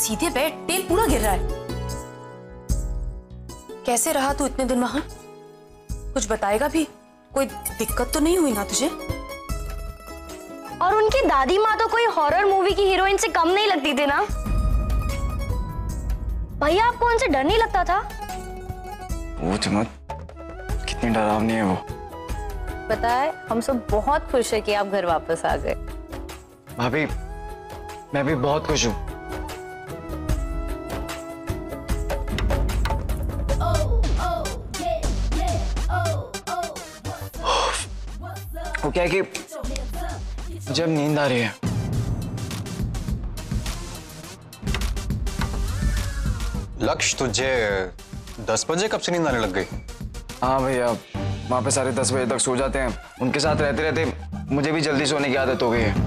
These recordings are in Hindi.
सीधे बैठ, तेल पूरा गिर रहा है। कैसे रहा तू इतने दिन वहां? कुछ बताएगा भी? कोई दिक्कत तो नहीं हुई ना तुझे? और उनकी दादी माँ तो कोई हॉरर मूवी की हीरोइन से कम नहीं लगती थी ना? भैया आपको उनसे डर नहीं लगता था? पूछ मत, कितनी डरावनी है वो। पता है, हम सब बहुत खुश है कि आप घर वापस आ गए। भाभी, मैं भी बहुत खुश हूँ। वो क्या है कि जब नींद आ रही है, लक्ष्य तुझे 10 बजे कब से नींद आने लग गई? हाँ भैया, वहाँ पे सारे 10 बजे तक सो जाते हैं। उनके साथ रहते रहते मुझे भी जल्दी सोने की आदत हो गई है।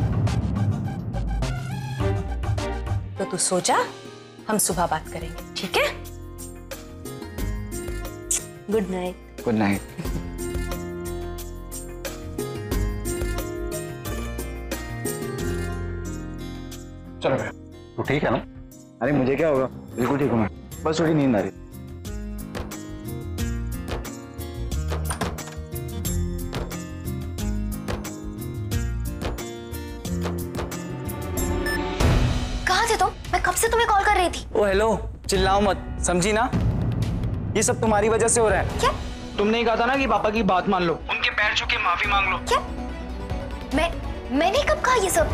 तो तू सो जा, हम सुबह बात करेंगे, ठीक है? Good night. Good night. चलो भैया, तू ठीक है ना? अरे मुझे क्या होगा, बिल्कुल ठीक हूँ मैं, बस थोड़ी नींद आ रही। कहाँ थे तुम? मैं कब से तुम्हें कॉल कर रही थी। ओ हेलो, चिल्लाओ मत, समझी ना? ये सब तुम्हारी वजह से हो रहा है। क्या? तुमने ही कहा था ना कि पापा की बात मान लो, उनके पैर छू के माफी मांग लो। क्या? मैंने कब कहा ये सब?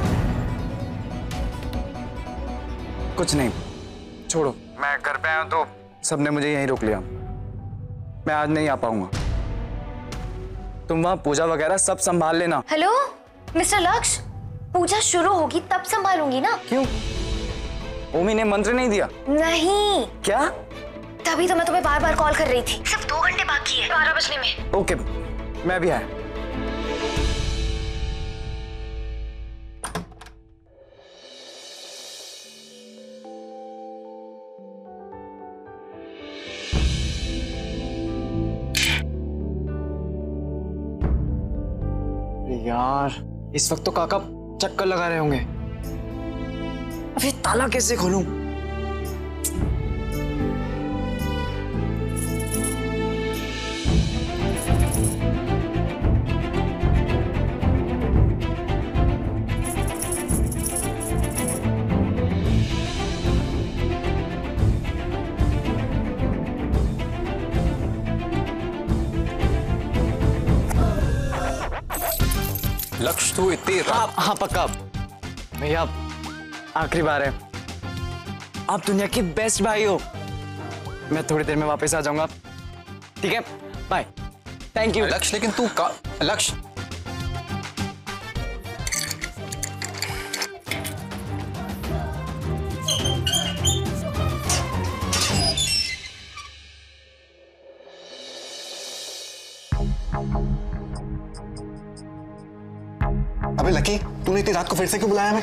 कुछ नहीं, छोड़ो। मैं घर पे आया तो सबने मुझे यहीं रोक लिया। मैं आज नहीं आ पाऊंगा। तुम वहां पूजा वगैरह सब संभाल लेना। हेलो मिस्टर लक्ष्य, पूजा शुरू होगी तब संभालूंगी ना। क्यों? ओमी ने मंत्र नहीं दिया? नहीं। क्या? तभी तो मैं तुम्हें बार बार कॉल कर रही थी। सिर्फ 2 घंटे बाकी है 12 बजने में। ओके, मैं भी आया। यार, इस वक्त तो काका चक्कर लगा रहे होंगे। अब ये ताला कैसे खोलूं? लक्ष्य तू इतनी हाँ हाँ पक्का भैया, आखिरी बार है। आप दुनिया के बेस्ट भाई हो। मैं थोड़ी देर में वापस आ जाऊंगा, ठीक है? Bye, thank you. लक्ष्य, लेकिन तू का लक्ष्य, अबे लकी, तूने इतनी रात को फिर से क्यों बुलाया हमें?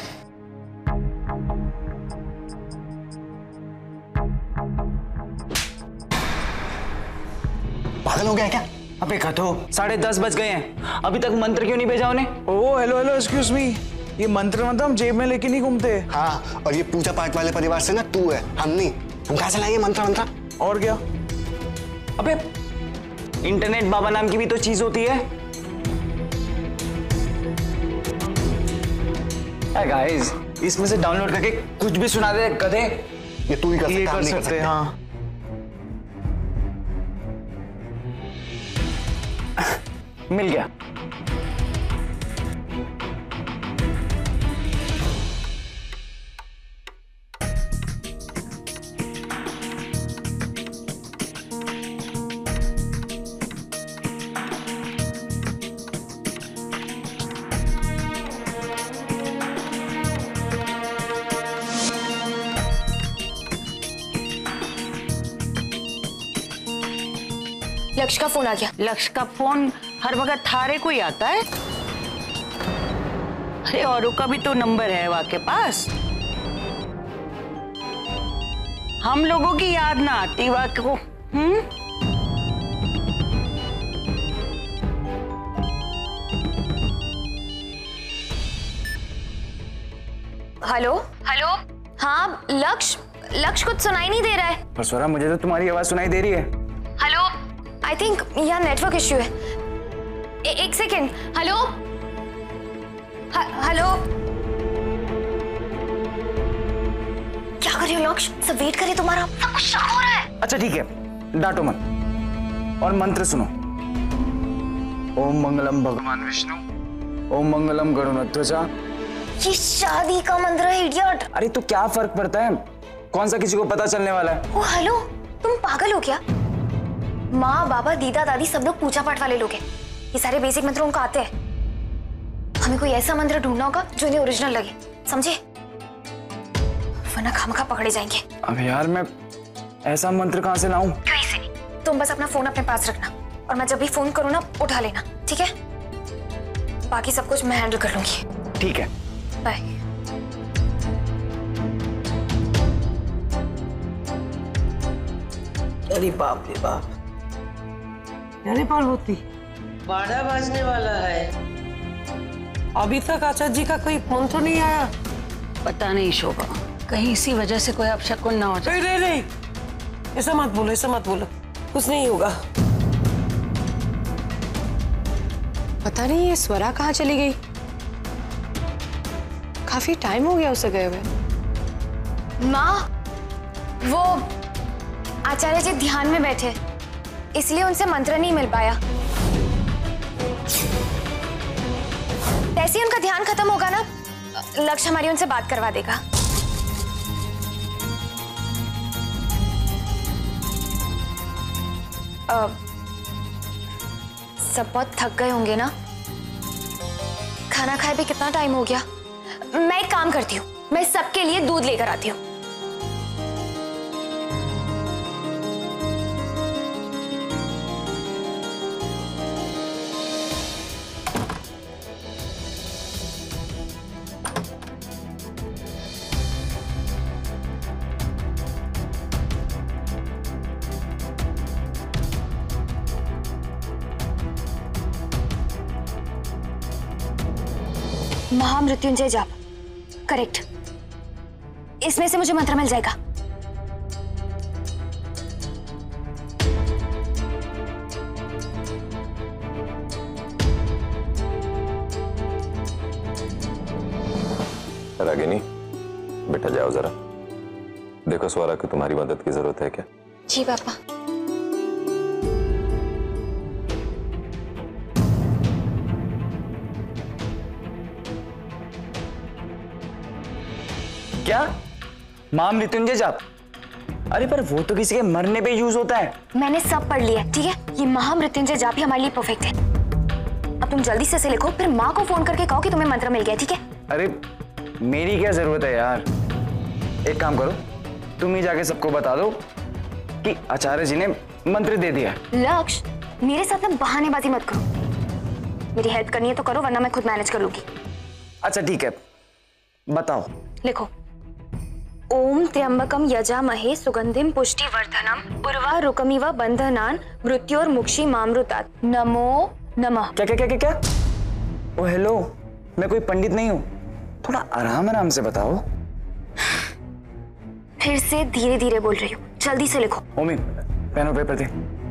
पागल हो गया है क्या? अबे खतो, 10:30 बज गए हैं, अभी तक मंत्र क्यों नहीं भेजा उन्हें? Oh hello hello, excuse me, ये मंत्र मतलब हम जेब में लेके नहीं घूमते। हाँ, और ये पूजा पाठ वाले परिवार से ना तू है, हम नहीं। हम कहाँ से लाएंगे मंत्र मंत्र? और क्या? अबे इंटरनेट बाबा नाम की भी तो चीज होती है। गाइस, इसमें से डाउनलोड करके कुछ भी सुना दे गधे। ये तू ही कर ये सकता, हम कर नहीं सकते हैं, हाँ। मिल गया। लक्ष्य का फोन आ गया। लक्ष्य का फोन हर वक्त थारे को ही आता है। अरे औरों का भी तो नंबर है वहां के पास। हम लोगों की याद ना आती वहां को। हेलो हेलो, हाँ लक्ष्य, लक्ष्य कुछ सुनाई नहीं दे रहा है। पर स्वरा मुझे तो तुम्हारी आवाज सुनाई दे रही है। हेलो, आई थिंक यहाँ नेटवर्क इश्यू है। एक सेकेंड। हेलो हेलो, क्या कर रही हो लक्ष्य? सब वेट करे तुम्हारा, सब कुछ शक हो रहा है। अच्छा ठीक है, डांटो मत और मंत्र सुनो। ओम मंगलम भगवान विष्णु, ओम मंगलम गरुड़ध्वजा। ये शादी का मंत्र है इडियट। अरे तो क्या फर्क पड़ता है, कौन सा किसी को पता चलने वाला है। ओ हेलो, तुम पागल हो क्या? माँ बाबा दीदा दादी सब लोग पूजा पाठ वाले लोग हैं। ये सारे बेसिक मंत्र उनको आते हैं। हमें कोई ऐसा मंत्र ढूंढना होगा जो इन्हें ओरिजिनल लगे, समझे? वरना खामखा पकड़े जाएंगे। अब यार मैं ऐसा मंत्र कहाँ से लाऊं? कहीं से नहीं। तुम बस अपना फोन अपने पास रखना और मैं जब भी फोन करूँ ना उठा लेना, ठीक है? बाकी सब कुछ मैं हैंडल कर लूंगी। ठीक है, बाय। अरे बाप रे बाप, अरे पार्वती 12 बजने वाला है, अभी तक आचार्य जी का कोई फोन तो नहीं आया। पता नहीं शोभा, कहीं इसी वजह से कोई अपशकुन ना हो जाए। नहीं नहीं, ऐसा मत बोलो, ऐसा मत बोलो, कुछ नहीं होगा। पता नहीं ये स्वरा कहाँ चली गई। काफी टाइम हो गया उसे गए हुए। माँ, वो आचार्य जी ध्यान में बैठे, इसलिए उनसे मंत्र नहीं मिल पाया। जैसे ही उनका ध्यान खत्म होगा ना, लक्ष्य हमारी उनसे बात करवा देगा। सब बहुत थक गए होंगे ना, खाना खाए भी कितना टाइम हो गया। मैं एक काम करती हूँ, मैं सबके लिए दूध लेकर आती हूँ। महामृत्युंजय जाप, करेक्ट। इसमें से मुझे मंत्र मिल जाएगा। रागिनी, बेटा जाओ जरा, देखो स्वरा को तुम्हारी मदद की जरूरत है क्या? जी पापा। क्या महामृत्युंजय जाप? अरे पर वो तो किसी के मरने पे यूज होता है। मैंने सब पढ़ लिया है, ठीक है? ये महामृत्युंजय जाप ही हमारे लिए परफेक्ट है। अब तुम जल्दी से इसे लिखो, फिर माँ को फोन करके कहो कि तुम्हें मंत्र मिल गया, ठीक है? अरे मेरी क्या जरूरत है यार, एक काम करो, तुम ही जाके सबको बता दो कि आचार्य जी ने मंत्र दे दिया। लक्ष्य, मेरे साथ ना बहानेबाजी मत करो। मेरी हेल्प करनी है तो करो, वरना मैं खुद मैनेज कर लूंगी। अच्छा ठीक है, बताओ। लिखो, ओम त्र्यंबकम यजामहे सुगंधिम पुष्टिवर्धनम उर्वारुकमिव बंधनान मृत्योर्मुक्षी मामृतात् नमो नमः। क्या क्या क्या क्या क्या? ओ हेलो, मैं कोई पंडित नहीं हूँ, थोड़ा आराम आराम से बताओ। फिर से धीरे धीरे बोल रही हूँ, जल्दी से लिखो। ओमी, पेन और पेपर दे।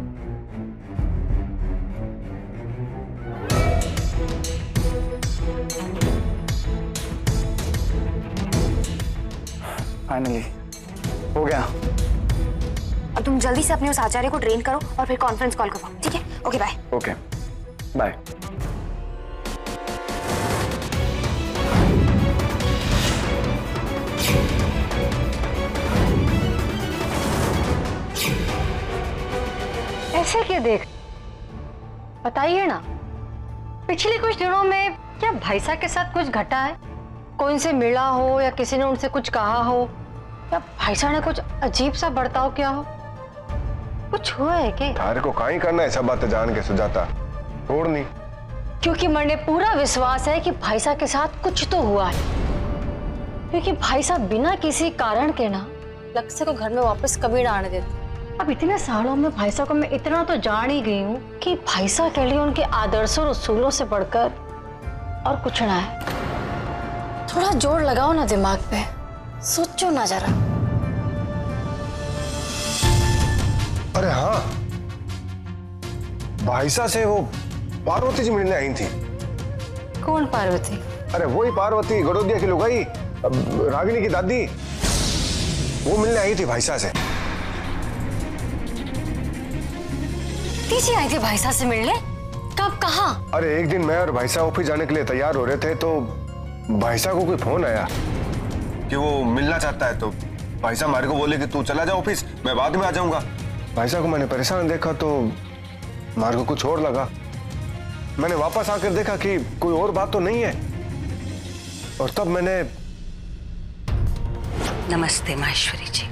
फाइनली हो गया। अब तुम जल्दी से अपने उस आचार्य को ट्रेन करो और फिर कॉन्फ्रेंस कॉल करो, ठीक है? Okay bye. Okay bye. ऐसे क्या देख, बताइए ना, पिछले कुछ दिनों में क्या भाई साहब के साथ कुछ घटा है? कोई उनसे मिला हो या किसी ने उनसे कुछ कहा हो, या भाई साहब ने कुछ अजीब सा बर्ताव किया हो? कुछ हुआ है क्या? थारे को काई करना है सब बातें जान के सुजाता, छोड़ नहीं। क्योंकि मैंने पूरा विश्वास है कि भाई साहब के साथ कुछ तो हुआ है, क्योंकि भाई साहब बिना किसी कारण के ना लक्ष्य को घर में वापस कभी ना आने देते। अब इतने सालों में भाई साहब को मैं इतना तो जान ही गई हूँ कि भाई साहब के लिए उनके आदर्शों और उसूलों से बढ़कर और कुछ ना है। थोड़ा जोर लगाओ ना दिमाग पे, सोचो ना जरा। अरे हाँ, भाईसा से वो पार्वती जी मिलने आई थी। कौन पार्वती? अरे वही पार्वती, गड़ोदिया की लुगाई, रागिनी की दादी, वो मिलने आई थी भाईसा से। तीजी आई थी भाईसा से मिलने? कब, कहाँ? अरे एक दिन मैं और भाईसा ऑफिस जाने के लिए तैयार हो रहे थे तो भाईसा को कोई फोन आया कि वो मिलना चाहता है। तो भाईसा हमारे को बोले कि तू चला जा ऑफिस, मैं बाद में आ जाऊंगा। भाईसा को मैंने परेशान देखा तो हमारे को कुछ और लगा। मैंने वापस आकर देखा कि कोई और बात तो नहीं है, और तब मैंने। नमस्ते माहेश्वरी जी।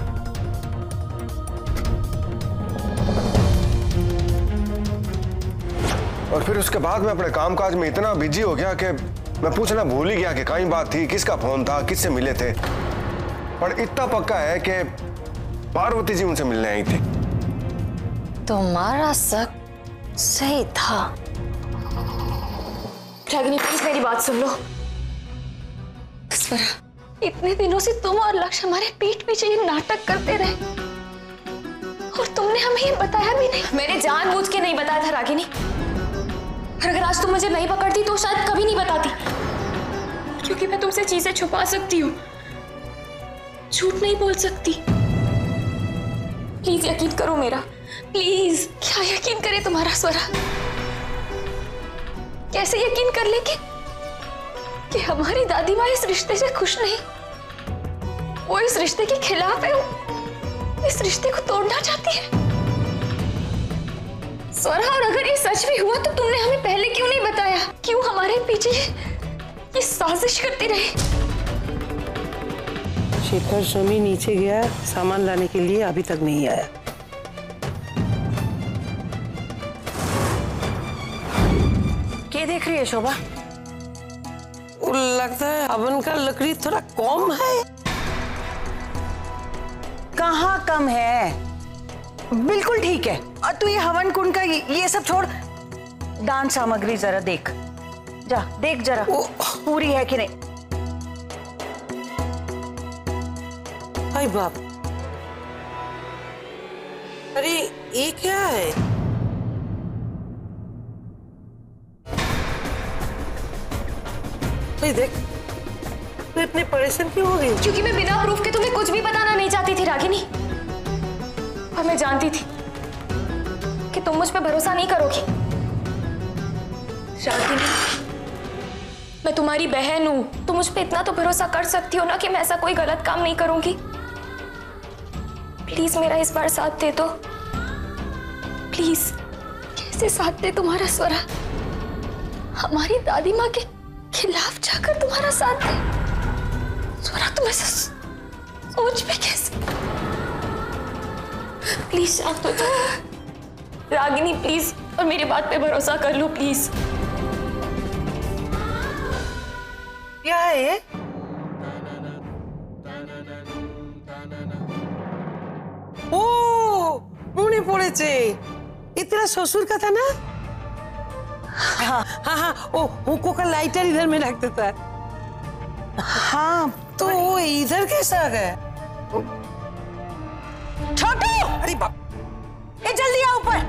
और फिर उसके बाद मैं अपने कामकाज में इतना बिजी हो गया कि मैं पूछना भूल ही गया कि कहीं बात थी, किसका फोन था, किससे मिले थे। पर इतना पक्का है कि पार्वती जी उनसे मिलने आई थी। तुम्हारा शक सही था। रागिनी प्लीज मेरी बात सुन लो। स्वरा, इतने दिनों से तुम और लक्ष्य हमारे पीठ पीछे ये नाटक करते रहे और तुमने हमें ये बताया भी नहीं। मैंने जानबूझ के नहीं बताया था रागिनी, और अगर आज तुम मुझे नहीं पकड़ती तो शायद कभी नहीं बताती, क्योंकि मैं तुमसे चीजें छुपा सकती हूँ, झूठ नहीं बोल सकती। प्लीज यकीन करो मेरा, प्लीज। क्या यकीन करे तुम्हारा स्वरा? कैसे यकीन कर ले कि हमारी दादी माँ इस रिश्ते से खुश नहीं, वो इस रिश्ते के खिलाफ है, इस रिश्ते को तोड़ना चाहती है। स्वरा, और अगर ये सच भी हुआ तो तुमने हमें पहले क्यों नहीं बताया? क्यों हमारे पीछे ये साजिश करती रही? शेखर स्वामी नीचे गया सामान लाने के लिए, अभी तक नहीं आया। क्या देख रही है शोभा? लगता है हवन का लकड़ी थोड़ा कम है। कहाँ कम है, बिल्कुल ठीक है। और तू ये हवन कुंड का ये सब छोड़, दान सामग्री जरा देख, जा देख जरा पूरी है कि नहीं। हाय बाप, अरे ये क्या है? भाई देख, तू इतनी परेशान क्यों हो गई? क्योंकि मैं बिना प्रूफ के तुम्हें कुछ भी बताना नहीं चाहती थी रागिनी, और मैं जानती थी कि तुम मुझ पे भरोसा नहीं करोगी। रागिनी, मैं तुम्हारी बहन हूं, तुम मुझ पे इतना तो भरोसा कर सकती हो ना कि मैं ऐसा कोई गलत काम नहीं करूंगी। प्लीज मेरा इस बार साथ दे दो, प्लीज। कैसे साथ दे तुम्हारा स्वरा? हमारी दादी माँ के खिलाफ जाकर तुम्हारा साथ दे? स्वरा, तुम ऐसा सोच भी कैसे? प्लीज साथ दो रागिनी, प्लीज, और मेरी बात पे भरोसा कर लो प्लीज। क्या है ये? ओ, মনে পড়েছে, ये तेरा ससुर का था ना? हाँ हाँ हाँ, ओ हुक्को का लाइटर इधर में रख देता है। हाँ, तो वो इधर कैसे आ गया? छोटू, अरे बाप, ये जल्दी आ ऊपर।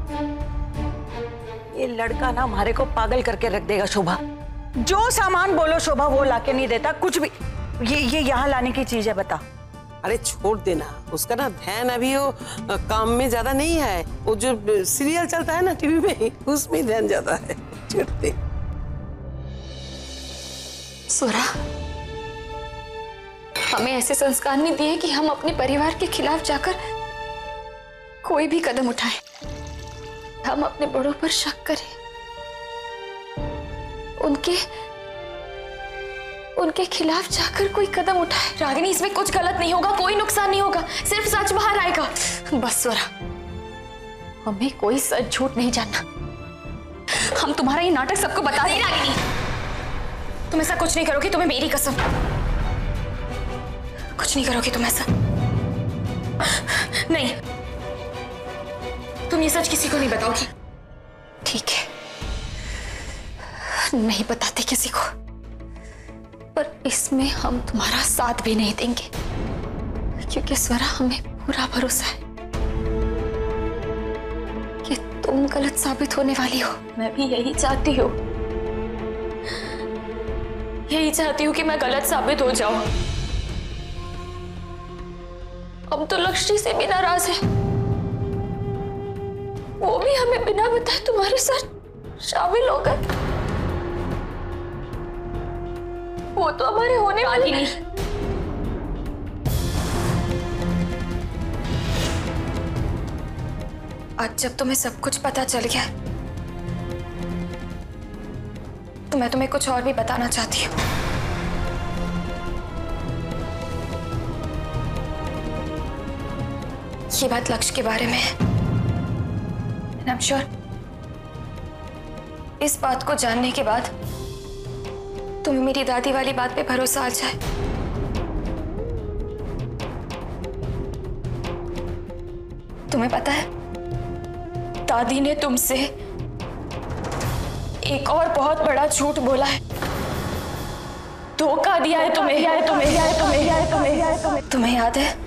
ये लड़का ना हमारे को पागल करके रख देगा शोभा। जो सामान बोलो शोभा वो लाके नहीं देता कुछ भी। ये यहाँ लाने की चीज है, बता। अरे छोड़ देना, उसका ना ध्यान अभी वो काम में ज्यादा नहीं है। वो जो सीरियल चलता है ना टीवी में, उसमें ध्यान ज्यादा है। छोड़ दे। स्वरा, हमें ऐसे संस्कार नहीं दिए कि हम अपने परिवार के खिलाफ जाकर कोई भी कदम उठाएं, हम अपने बड़ों पर शक करें, उनके खिलाफ जाकर कोई कदम उठाए। रागिनी, इसमें कुछ गलत नहीं होगा, कोई नुकसान नहीं होगा, सिर्फ सच बाहर आएगा। बस स्वरा, हमें कोई सच झूठ नहीं जानना। हम तुम्हारा ये नाटक सबको बता देंगे। रागिनी, तुम ऐसा कुछ नहीं करोगी, तुम्हें मेरी कसम, कुछ नहीं करोगी तुम ऐसा। नहीं, तुम ये सच किसी को नहीं बताओगी। ठीक है, नहीं बताते किसी को, पर इसमें हम तुम्हारा साथ भी नहीं देंगे, क्योंकि स्वरा, हमें पूरा भरोसा है तुम गलत साबित होने वाली हो। मैं भी यही चाहती हूँ, यही चाहती हूँ कि मैं गलत साबित हो जाऊं। अब तो लक्ष्मी से भी नाराज है, वो भी हमें बिना बताए तुम्हारे साथ शामिल हो गए। वो तो हमारे होने वाली नहीं। आज जब तुम्हें सब कुछ पता चल गया तो मैं तुम्हें कुछ और भी बताना चाहती हूँ। ये बात लक्ष्य के बारे में है। And I'm sure इस बात को जानने के बाद तुम्हें मेरी दादी वाली बात पे भरोसा आ जाए। तुम्हें पता है, दादी ने तुमसे एक और बहुत बड़ा झूठ बोला है, धोखा दिया है तुम्हें। तुम्हें याद है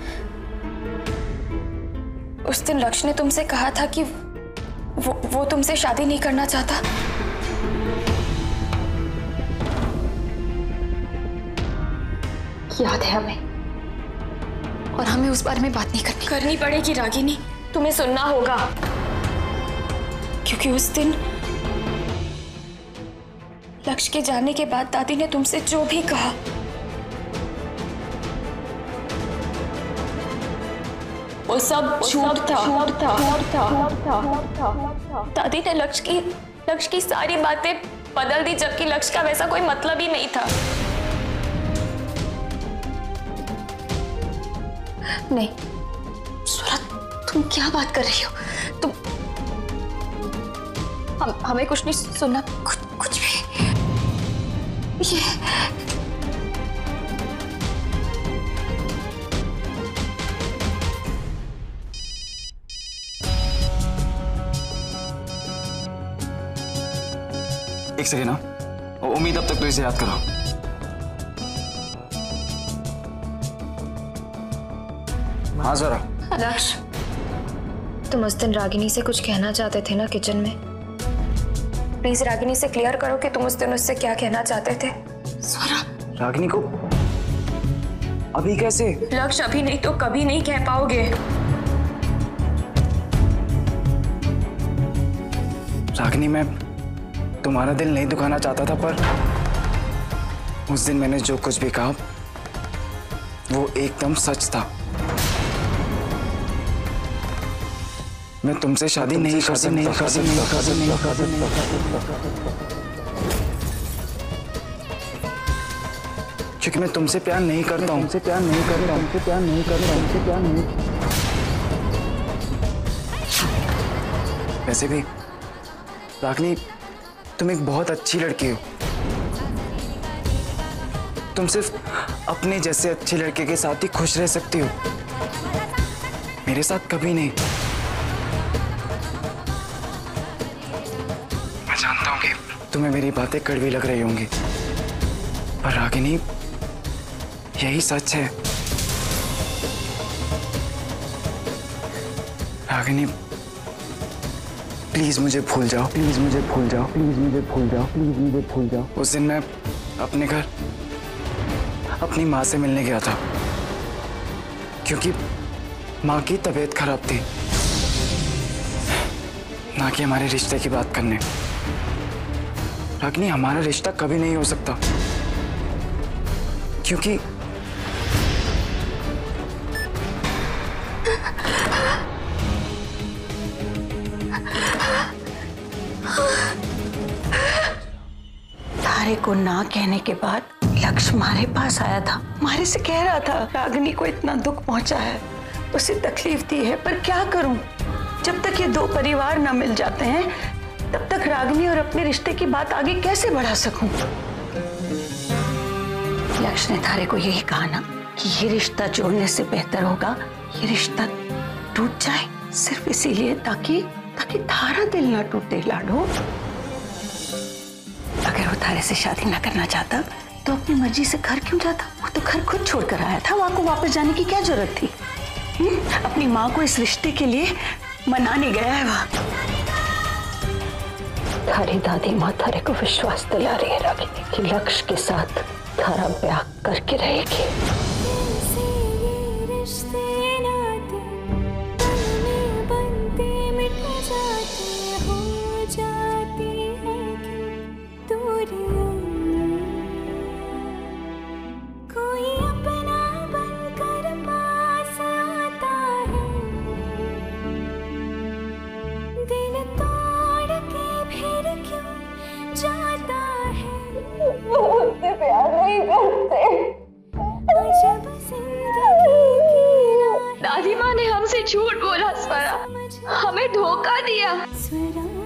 उस दिन लक्ष्य ने तुमसे कहा था कि वो तुमसे शादी नहीं करना चाहता। याद है हमें, और हमें उस बारे में बात नहीं करनी पड़ेगी रागिनी। तुम्हें सुनना होगा, क्योंकि उस दिन लक्ष्य के जाने के बाद दादी ने तुमसे जो भी कहा वो सब झूठ था। दादी ने लक्ष्य की सारी बातें बदल दी, जबकि लक्ष्य का वैसा कोई मतलब ही नहीं था। नहीं स्वरा, तुम क्या बात कर रही हो? तुम हमें कुछ नहीं सुनना, कुछ भी। ये एक सेकेंड ना, उम्मीद अब तक तो इसे याद करो। हाँ जरा। लक्ष्य, तुम उस दिन रागिनी से कुछ कहना चाहते थे ना किचन में? प्लीज रागिनी से क्लियर करो कि तुम उस दिन उससे क्या कहना चाहते थे। स्वरा, रागिनी को अभी कैसे? लक्ष्य, अभी नहीं तो कभी नहीं कह पाओगे। रागिनी, मैं तुम्हारा दिल नहीं दुखाना चाहता था, पर उस दिन मैंने जो कुछ भी कहा वो एकदम सच था। मैं तुमसे शादी नहीं कर सकता। क्योंकि मैं तुमसे प्यार नहीं करता हूँ। वैसे भी रागिनी, तुम एक बहुत अच्छी लड़की हो। तुम सिर्फ अपने जैसे अच्छे लड़के के साथ ही खुश रह सकती हो, मेरे साथ कभी नहीं। मैं जानता हूँ कि तुम्हें मेरी बातें कड़वी लग रही होंगी, पर रागिनी, यही सच है। रागिनी, प्लीज मुझे भूल जाओ। उस दिन मैं अपने घर अपनी माँ से मिलने गया था, क्योंकि माँ की तबीयत खराब थी, ना कि हमारे रिश्ते की बात करने। रागिनी, हमारा रिश्ता कभी नहीं हो सकता, क्योंकि तारे को ना कहने के बाद लक्ष्य हमारे पास आया था, हमारे से कह रहा था रागिनी को इतना दुख पहुंचा है, उसे तकलीफ दी है, पर क्या करूं? जब तक ये दो परिवार न मिल जाते हैं तब तक रागिनी और अपने रिश्ते की बात आगे कैसे बढ़ा सकूं? लक्ष्य ने तारे को यही कहा ना कि ये रिश्ता जोड़ने से बेहतर होगा ये रिश्ता टूट जाए, सिर्फ इसीलिए ताकि तारा दिल ना टूटे। लाडो, अगर वो तारे से शादी ना करना चाहता तो अपनी मर्जी से घर क्यों जाता? वो तो घर खुद छोड़कर आया था, वहां को वापस जाने की क्या जरूरत थी? अपनी माँ को इस रिश्ते के लिए मनाने गया है वहां। थारी दादी माँ थारे को विश्वास दिला रही है रागिनी कि लक्ष्य के साथ थारा ब्याह करके रहेगी। दादी माँ ने हमसे झूठ बोला स्वरा, हमें धोखा दिया।